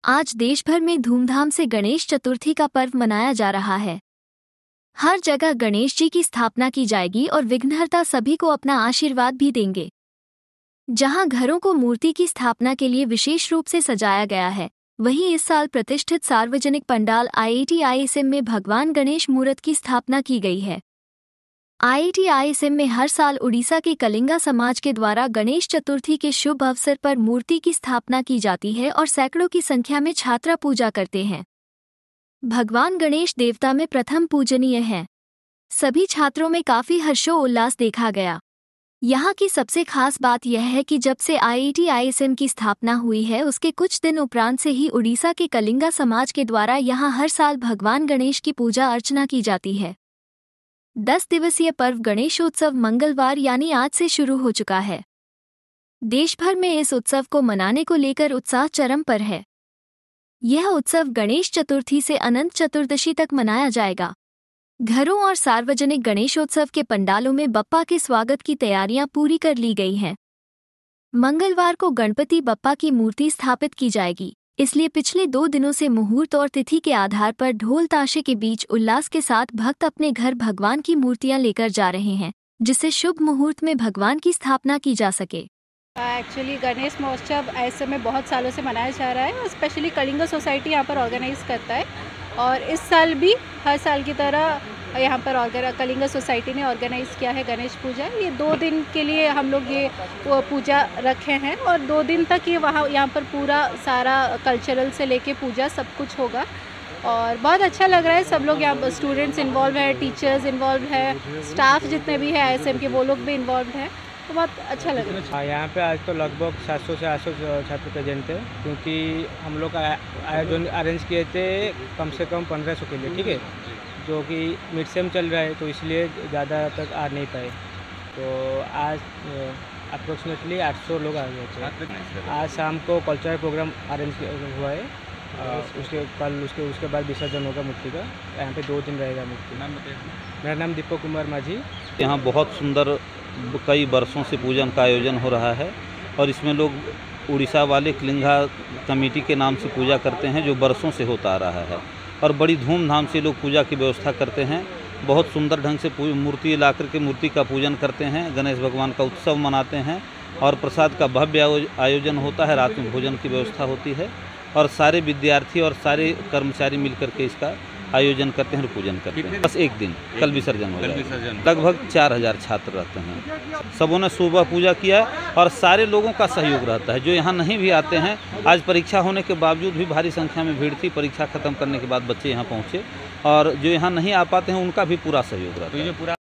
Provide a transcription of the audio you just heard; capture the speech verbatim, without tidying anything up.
आज देश भर में धूमधाम से गणेश चतुर्थी का पर्व मनाया जा रहा है। हर जगह गणेश जी की स्थापना की जाएगी और विघ्नहर्ता सभी को अपना आशीर्वाद भी देंगे। जहां घरों को मूर्ति की स्थापना के लिए विशेष रूप से सजाया गया है, वहीं इस साल प्रतिष्ठित सार्वजनिक pandal I I T I S M में भगवान गणेश मूर्त की स्थापना की गई है। I I T I S M में हर साल उड़ीसा के कलिंगा समाज के द्वारा गणेश चतुर्थी के शुभ अवसर पर मूर्ति की स्थापना की जाती है और सैकड़ों की संख्या में छात्र पूजा करते हैं। भगवान गणेश देवता में प्रथम पूजनीय हैं। सभी छात्रों में काफी हर्षोल्लास देखा गया। यहाँ की सबसे खास बात यह है कि जब से I I T I S M की स्थापना हुई है, उसके कुछ दिन उपरांत से ही उड़ीसा के कलिंगा समाज के द्वारा यहाँ हर साल भगवान गणेश की पूजा अर्चना की जाती है। दस दिवसीय पर्व गणेशोत्सव मंगलवार यानी आज से शुरू हो चुका है। देश भर में इस उत्सव को मनाने को लेकर उत्साह चरम पर है। यह उत्सव गणेश चतुर्थी से अनंत चतुर्दशी तक मनाया जाएगा। घरों और सार्वजनिक गणेशोत्सव के पंडालों में बप्पा के स्वागत की तैयारियां पूरी कर ली गई हैं। मंगलवार को गणपति बप्पा की मूर्ति स्थापित की जाएगी, इसलिए पिछले दो दिनों से मुहूर्त और तिथि के आधार पर ढोल ताशे के बीच उल्लास के साथ भक्त अपने घर भगवान की मूर्तियां लेकर जा रहे हैं, जिससे शुभ मुहूर्त में भगवान की स्थापना की जा सके। एक्चुअली गणेश महोत्सव ऐसे में बहुत सालों से मनाया जा रहा है और स्पेशली कलिंगा सोसाइटी यहाँ पर ऑर्गेनाइज करता है, और इस साल भी हर साल की तरह यहाँ पर ऑर्गेना कलिंगा सोसाइटी ने ऑर्गेनाइज़ किया है गणेश पूजा। ये दो दिन के लिए हम लोग ये पूजा रखे हैं और दो दिन तक ये वहाँ यहाँ पर पूरा सारा कल्चरल से लेके पूजा सब कुछ होगा और बहुत अच्छा लग रहा है। सब लोग यहाँ स्टूडेंट्स इन्वॉल्व है, टीचर्स इन्वॉल्व है, स्टाफ जितने भी है आई एस एम के वो लोग भी इन्वॉल्व है, तो बहुत अच्छा लग रहा है। यहाँ पे आज तो लगभग सात सौ से आठ सौ छात्र प्रेजेंट थे, क्योंकि हम लोग आयोजन अरेंज किए थे कम से कम पंद्रह सौ के लिए, ठीक है, जो कि मिड सेम चल रहा है तो इसलिए ज़्यादा तक आ नहीं पाए। तो आज अप्रोक्सीमेटली आठ सौ लोग आ गए थे। आज शाम को कल्चरल प्रोग्राम अरेंज हुआ है, आ, उसके कल उसके उसके बाद विसर्जन होगा मूर्ति का। यहाँ पे दो दिन रहेगा मूर्ति। नाम बताइए। मेरा नाम दीपक कुमार माझी। यहाँ बहुत सुंदर कई वर्षों से पूजन का आयोजन हो रहा है और इसमें लोग उड़ीसा वाले कलिंगा कमेटी के नाम से पूजा करते हैं, जो वर्षों से होता आ रहा है और बड़ी धूमधाम से लोग पूजा की व्यवस्था करते हैं। बहुत सुंदर ढंग से मूर्ति ला कर के मूर्ति का पूजन करते हैं, गणेश भगवान का उत्सव मनाते हैं और प्रसाद का भव्य आयोजन होता है। रात में भोजन की व्यवस्था होती है और सारे विद्यार्थी और सारे कर्मचारी मिलकर के इसका आयोजन करते हैं और पूजन करते हैं। बस एक दिन कल विसर्जन हो जाएगा। लगभग चार हजार छात्र रहते हैं। सबों ने सुबह पूजा किया और सारे लोगों का सहयोग रहता है। जो यहाँ नहीं भी आते हैं, आज परीक्षा होने के बावजूद भी भारी संख्या में भीड़ थी। परीक्षा खत्म करने के बाद बच्चे यहाँ पहुँचे और जो यहाँ नहीं आ पाते हैं उनका भी पूरा सहयोग रहता है।